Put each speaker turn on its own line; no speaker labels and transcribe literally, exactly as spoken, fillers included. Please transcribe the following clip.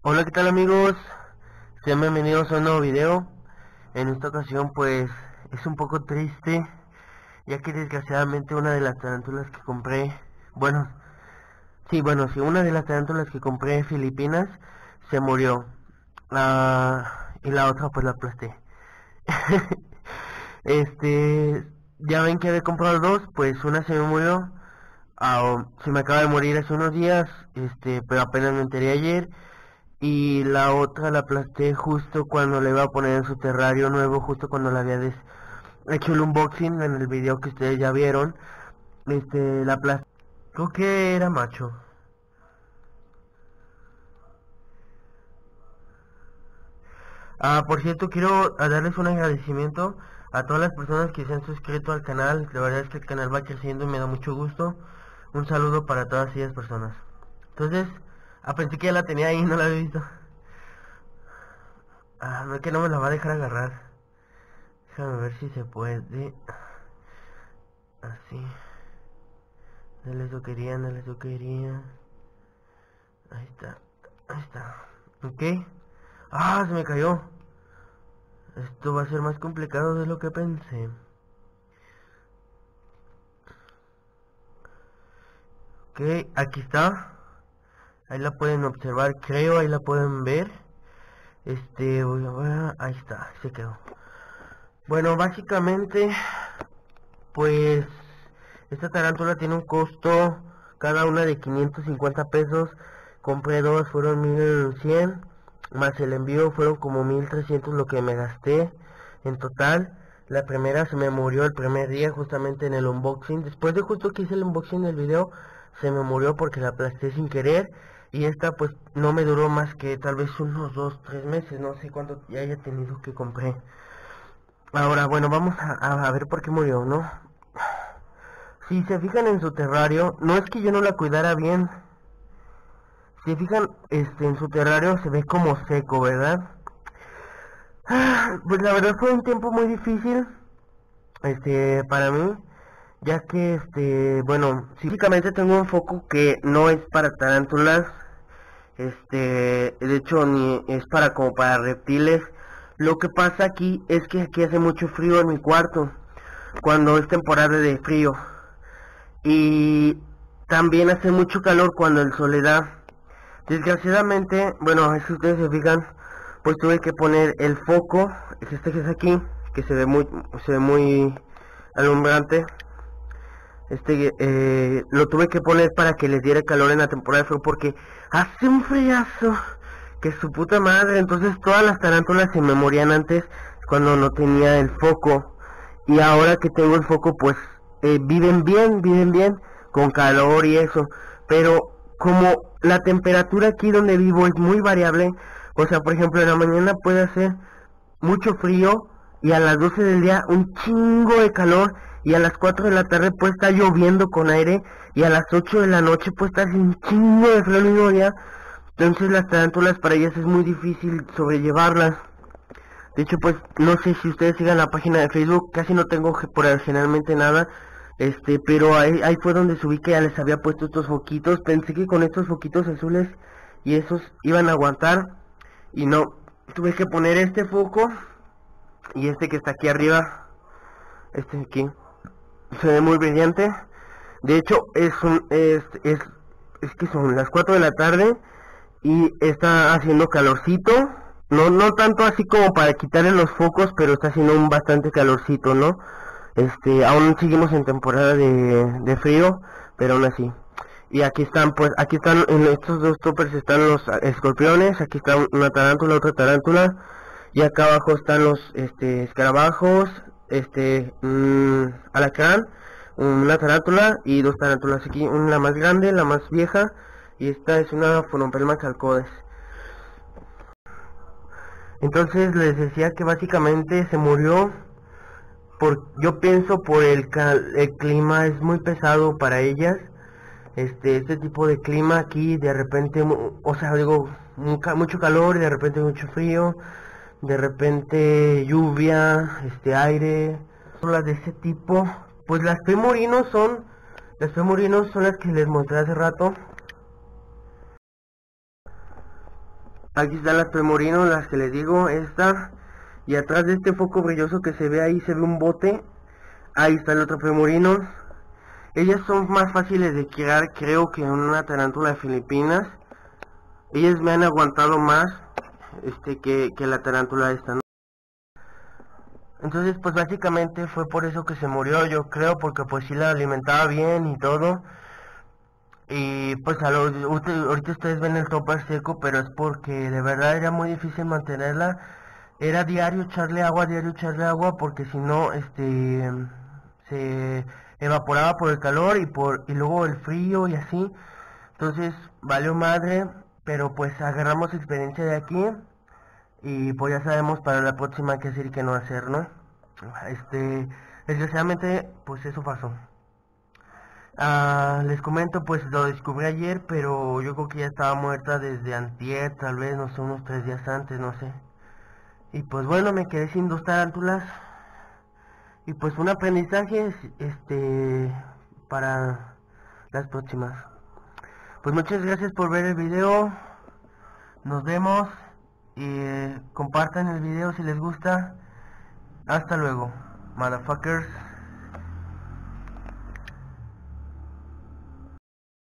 Hola, ¿qué tal amigos? Sean bienvenidos a un nuevo video. En esta ocasión pues es un poco triste, ya que desgraciadamente una de las tarántulas que compré, bueno, sí, bueno, sí, una de las tarántulas que compré en Filipinas se murió. Ah, y la otra pues la aplasté. Este, ya ven que había comprado dos, pues una se me murió. Ah, se me acaba de morir hace unos días, este, pero apenas me enteré ayer. Y la otra la aplasté justo cuando la iba a poner en su terrario nuevo, justo cuando la había des hecho el unboxing en el video que ustedes ya vieron. Este, la aplasté. Creo que era macho. Ah, por cierto, quiero a darles un agradecimiento a todas las personas que se han suscrito al canal. La verdad es que el canal va creciendo y me da mucho gusto. Un saludo para todas aquellas personas. Entonces, ah, pensé que ya la tenía ahí, no la había visto. Ah, no es que no me la va a dejar agarrar. Déjame ver si se puede. Así. No les lo quería, no les lo quería. Ahí está, ahí está. Ok. Ah, se me cayó. Esto va a ser más complicado de lo que pensé. Ok, aquí está. Ahí la pueden observar, creo, ahí la pueden ver. Este, voy a ver, ahí está, se quedó. Bueno, básicamente, pues, esta tarántula tiene un costo, cada una de quinientos cincuenta pesos. Compré dos, fueron mil cien, más el envío fueron como mil trescientos lo que me gasté en total. La primera se me murió el primer día justamente en el unboxing. Después de justo que hice el unboxing del video, se me murió porque la aplasté sin querer. Y esta pues no me duró más que tal vez unos dos, tres meses, no sé cuánto ya haya tenido que compré. Ahora, bueno, vamos a, a ver por qué murió, ¿no? Si se fijan en su terrario, no es que yo no la cuidara bien. Si se fijan, este, en su terrario se ve como seco, ¿verdad? Pues la verdad fue un tiempo muy difícil, este, para mí, ya que, este, bueno, físicamente tengo un foco que no es para tarántulas, este, de hecho ni es para como para reptiles. Lo que pasa aquí es que aquí hace mucho frío en mi cuarto, cuando es temporada de frío, y también hace mucho calor cuando el sol le da. Desgraciadamente, bueno, si ustedes se fijan, pues tuve que poner el foco, es este que es aquí, que se ve muy, se ve muy alumbrante. Este, eh, lo tuve que poner para que les diera calor en la temporada de frío, porque hace un friazo que su puta madre. Entonces todas las tarántulas se me morían antes cuando no tenía el foco, y ahora que tengo el foco pues eh, viven bien, viven bien con calor y eso. Pero como la temperatura aquí donde vivo es muy variable, o sea, por ejemplo, en la mañana puede hacer mucho frío y a las doce del día un chingo de calor, y a las cuatro de la tarde puede estar lloviendo con aire, y a las ocho de la noche puede estar un chingo de frío el mismo día. Entonces las tarántulas para ellas es muy difícil sobrellevarlas. De hecho, pues no sé si ustedes sigan la página de Facebook, casi no tengo por generalmente nada. Este, pero ahí, ahí fue donde subí que ya les había puesto estos foquitos. Pensé que con estos foquitos azules y esos iban a aguantar, y no. Tuve que poner este foco y este que está aquí arriba, este de aquí, se ve muy brillante. De hecho, es un, es, es, es que son las cuatro de la tarde y está haciendo calorcito. No, no tanto así como para quitarle los focos, pero está haciendo un bastante calorcito, ¿no? Este, aún seguimos en temporada de, de frío, pero aún así. Y aquí están, pues, aquí están, en estos dos toppers están los escorpiones, aquí está una tarántula, otra tarántula, y acá abajo están los, este, escarabajos, este, mmm, alacrán, una tarántula y dos tarántulas aquí, una la más grande, la más vieja, y esta es una Phonoperma calcodes. Entonces les decía que básicamente se murió por, yo pienso por el, el clima es muy pesado para ellas. Este, este tipo de clima aquí, de repente, o sea, digo, mucho calor, de repente mucho frío, de repente lluvia, este, aire, las de ese tipo. Pues las femorinos son, las femorinos son las que les mostré hace rato. Aquí están las Premorinos, las que les digo, esta. Y atrás de este foco brilloso que se ve ahí, se ve un bote. Ahí está el otro Premorinos. Ellas son más fáciles de criar, creo, que una tarántula de Filipinas. Ellas me han aguantado más este que, que la tarántula esta, ¿no? Entonces pues básicamente fue por eso que se murió, yo creo, porque pues sí la alimentaba bien y todo. Y pues a lo, usted, ahorita ustedes ven el topper seco, pero es porque de verdad era muy difícil mantenerla. Era diario echarle agua, diario echarle agua, porque si no, este, se evaporaba por el calor y por y luego el frío y así. Entonces valió madre, pero pues agarramos experiencia de aquí y pues ya sabemos para la próxima qué hacer y qué no hacer, ¿no? Este, desgraciadamente, pues eso pasó. Ah, les comento, pues lo descubrí ayer, pero yo creo que ya estaba muerta desde antier, tal vez, no sé, unos tres días antes, no sé. Y pues bueno, me quedé sin dos tarántulas. Y pues un aprendizaje, este, para las próximas. Pues muchas gracias por ver el video. Nos vemos. Y eh, compartan el video si les gusta. Hasta luego, motherfuckers.